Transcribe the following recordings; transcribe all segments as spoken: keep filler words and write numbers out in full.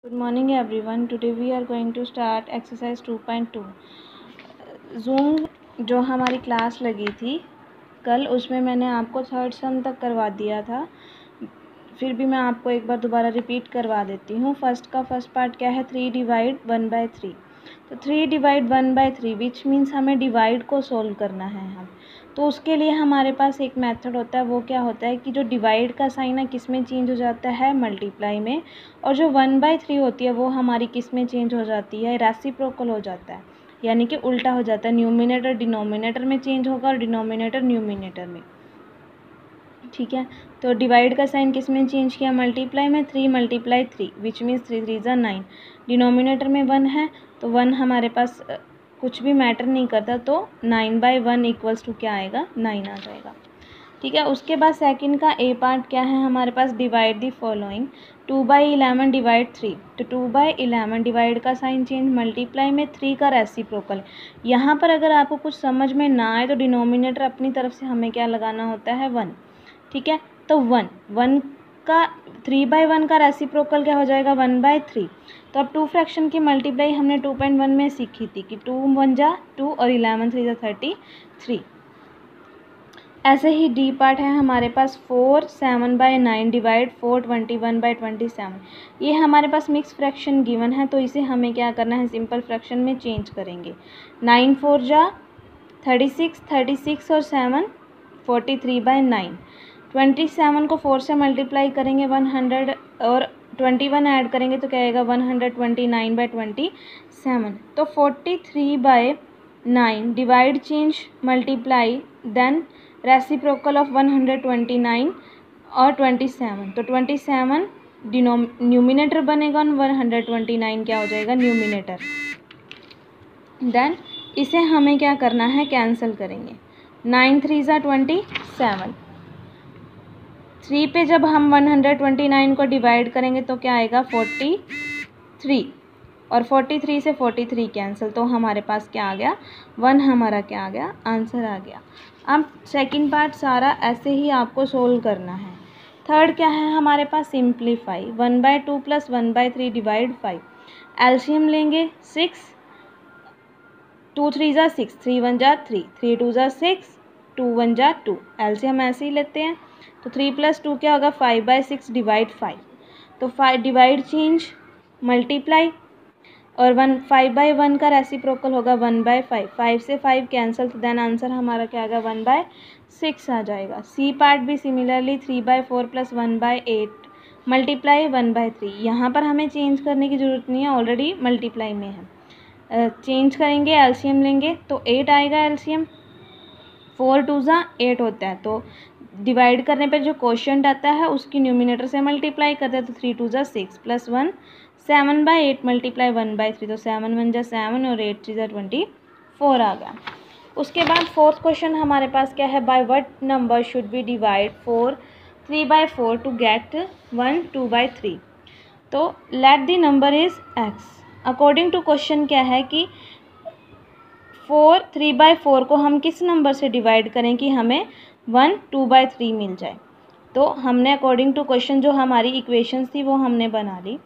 Good morning everyone. Today we are going to start exercise two point two. Zoom जो हमारी class लगी थी कल, उसमें मैंने आपको थर्ड सम तक करवा दिया था. फिर भी मैं आपको एक बार दोबारा रिपीट करवा देती हूँ. फर्स्ट का फर्स्ट पार्ट क्या है? Three divide one by three. तो three divide one by three which means हमें डिवाइड को सोल्व करना है. हम तो उसके लिए हमारे पास एक मेथड होता है. वो क्या होता है कि जो डिवाइड का साइन है किस में चेंज हो जाता है? मल्टीप्लाई में. और जो वन बाई थ्री होती है वो हमारी किस में चेंज हो जाती है? रेसिप्रोकल हो जाता है, यानी कि उल्टा हो जाता है. न्यूमिनेटर डिनोमिनेटर में चेंज होगा और डिनोमिनेटर न्यूमिनेटर में. ठीक है, तो डिवाइड का साइन किस में चेंज किया? मल्टीप्लाई में. Three multiply three which means three three ज़ा नाइन. डिनोमिनेटर में वन है तो वन हमारे पास कुछ भी मैटर नहीं करता, तो nine by one equals to क्या आएगा? नाइन आ जाएगा. ठीक है, उसके बाद सेकंड का ए पार्ट क्या है हमारे पास? Divide the following. Two by eleven divide three. तो टू बाई इलेवन डिवाइड का साइन चेंज. मल्टीप्लाई में थ्री का रेसिप्रोकल. यहाँ पर अगर आपको कुछ समझ में ना आए तो डिनोमिनेटर अपनी तरफ से हमें क्या लगाना होता है? वन. ठीक है, तो वन वन का थ्री बाई वन का रेसिप्रोकल क्या हो जाएगा? One by three. तो अब टू फ्रैक्शन की मल्टीप्लाई हमने टू पॉइंट वन में सीखी थी कि टू वन जा टू और इलेवन थ्री जा थर्टी थ्री. ऐसे ही डी पार्ट है हमारे पास. Four seven by nine divide four twenty one by twenty seven. ये हमारे पास मिक्स फ्रैक्शन गिवन है, तो इसे हमें क्या करना है? सिंपल फ्रैक्शन में चेंज करेंगे. नाइन फोर जा थर्टी सिक्स, थर्टी सिक्स और seven forty three by nine. Twenty seven को फोर से मल्टीप्लाई करेंगे वन हंड्रेड और ट्वेंटी वन ऐड करेंगे तो क्या आएगा? One hundred twenty nine by twenty seven. तो forty three by nine divide change multiply then reciprocal of one hundred twenty nine और ट्वेंटी सेवन. तो ट्वेंटी सेवन डिनोम न्यूमिनेटर बनेगा और वन हंड्रेड ट्वेंटी नाइन क्या हो जाएगा? Numerator. Then इसे हमें क्या करना है? कैंसिल करेंगे. नाइन थ्री ज़ा ट्वेंटी सेवन. थ्री पे जब हम वन हंड्रेड ट्वेंटी नाइन को डिवाइड करेंगे तो क्या आएगा? Forty three. और फोर्टी थ्री से फोर्टी थ्री कैंसिल, तो हमारे पास क्या आ गया? वन हमारा क्या आ गया? आंसर आ गया. अब सेकंड पार्ट सारा ऐसे ही आपको सोल्व करना है. थर्ड क्या है हमारे पास? Simplify. One by two plus one by three divide five. LCM लेंगे. सिक्स टू थ्री ज़ा सिक्स, थ्री वन जा थ्री, थ्री टू ज़ा सिक्स, टू वन जा टू. एल्शियम ऐसे ही लेते हैं. तो थ्री प्लस टू क्या होगा? Five by six divide five. तो फाइव डिवाइड चेंज मल्टीप्लाई और वन फाइव बाई वन का रेसिप्रोकल होगा वन बाई फाइव. फाइव से फाइव कैंसिल, तो देन आंसर हमारा क्या आएगा? वन बाई सिक्स आ जाएगा. सी पार्ट भी similarly three by four plus one by eight multiply one by three. यहाँ पर हमें चेंज करने की ज़रूरत नहीं है, ऑलरेडी मल्टीप्लाई में है. चेंज uh, करेंगे. एल्शियम लेंगे तो एट आएगा एल्शियम. फोर टू ज़ा एट होता है, तो डिवाइड करने पर जो क्वोशिएंट आता है उसकी न्यूमिनेटर से मल्टीप्लाई करते हैं. तो थ्री टू ज़ा six plus one seven by eight multiply one by three. तो सेवन वन जा सेवन और एट थ्री ज़ा ट्वेंटी फोर आ गया. उसके बाद फोर्थ क्वेश्चन हमारे पास क्या है? By what number should be divide four three by four to get one two by three. तो let the number is X. According to question क्या है कि फोर थ्री बाई फोर को हम किस नंबर से डिवाइड करें कि हमें वन टू बाई थ्री मिल जाए. तो हमने अकॉर्डिंग टू क्वेश्चन जो हमारी इक्वेशंस थी वो हमने बना ली.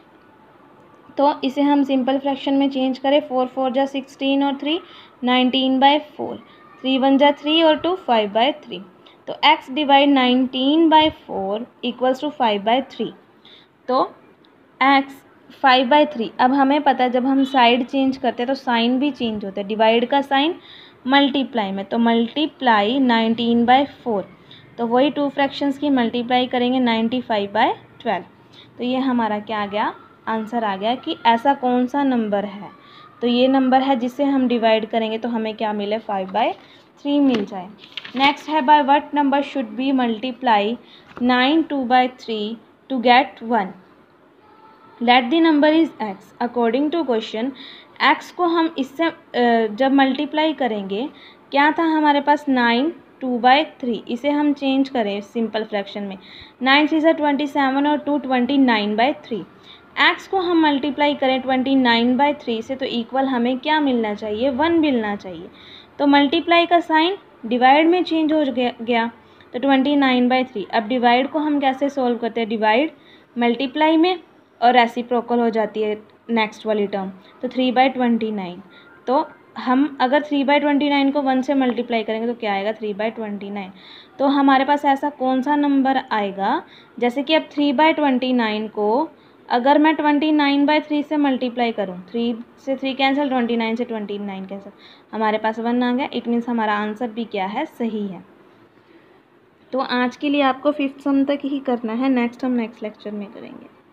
तो इसे हम सिंपल फ्रैक्शन में चेंज करें. फोर फोर जा सिक्सटीन और three nineteen by four. Three one जा थ्री और टू फाइव बाई थ्री. तो X divide nineteen by four equals to five by three. तो एक्स फाइव बाई थ्री. अब हमें पता है जब हम साइड चेंज करते हैं तो साइन भी चेंज होता है. डिवाइड का साइन मल्टीप्लाई में, तो मल्टीप्लाई नाइनटीन बाई फोर. तो वही टू फ्रैक्शंस की मल्टीप्लाई करेंगे नाइन्टी फाइव बाई ट्वेल्व. तो ये हमारा क्या आ गया? आंसर आ गया कि ऐसा कौन सा नंबर है. तो ये नंबर है जिसे हम डिवाइड करेंगे तो हमें क्या मिले? फाइव बाई थ्री मिल जाए. नेक्स्ट है by what number should be multiply nine two by three to get one. Let the number is X. According to question X को हम इससे जब मल्टीप्लाई करेंगे, क्या था हमारे पास? Nine two by three. इसे हम चेंज करें सिंपल फ्रैक्शन में. नाइन थ्री ज़ा ट्वेंटी सेवन और two twenty nine by three. X को हम मल्टीप्लाई करें ट्वेंटी नाइन बाई थ्री से तो इक्वल हमें क्या मिलना चाहिए? वन मिलना चाहिए. तो मल्टीप्लाई का साइन डिवाइड में चेंज हो गया. तो ट्वेंटी नाइन बाई थ्री. अब डिवाइड को हम कैसे सोल्व करते हैं? डिवाइड मल्टीप्लाई में. और रेसिप्रोकल हो जाती है नेक्स्ट वाली टर्म, तो थ्री बाई ट्वेंटी नाइन। तो हम अगर थ्री बाई ट्वेंटी नाइन को वन से मल्टीप्लाई करेंगे तो क्या आएगा, थ्री बाई ट्वेंटी नाइन। तो हमारे पास ऐसा कौन सा नंबर आएगा, जैसे कि अब थ्री बाई ट्वेंटी नाइन को अगर मैं ट्वेंटी नाइन बाई थ्री से मल्टीप्लाई करूँ, थ्री से थ्री कैंसिल, ट्वेंटी नाइन से ट्वेंटी नाइन कैंसिल, हमारे पास वन आ गया। इट मीन्स हमारा आंसर भी क्या है, सही है। तो आज के लिए आपको फिफ्थ सम तक ही करना है, नेक्स्ट हम नेक्स्ट लेक्चर में करेंगे।